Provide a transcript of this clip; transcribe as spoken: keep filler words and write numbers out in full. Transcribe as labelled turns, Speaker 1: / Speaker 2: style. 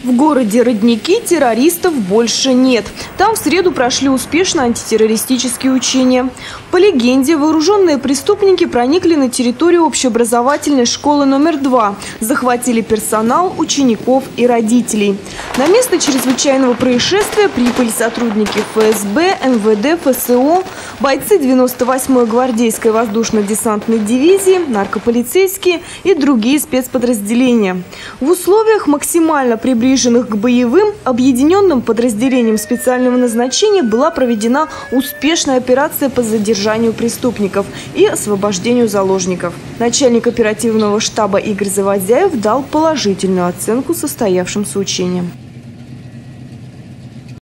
Speaker 1: В городе Родники террористов больше нет. Там в среду прошли успешно антитеррористические учения. По легенде, вооруженные преступники проникли на территорию общеобразовательной школы номер два, захватили персонал, учеников и родителей. На место чрезвычайного происшествия прибыли сотрудники эф эс бэ, эн вэ дэ, эф эс о, бойцы девяносто восьмой гвардейской воздушно-десантной дивизии, наркополицейские и другие спецподразделения. В условиях максимально приближенных к боевым, объединенным подразделениям специального назначения была проведена успешная операция по задержанию преступников и освобождению заложников. Начальник оперативного штаба Игорь Заводяев дал положительную оценку состоявшимся учениям.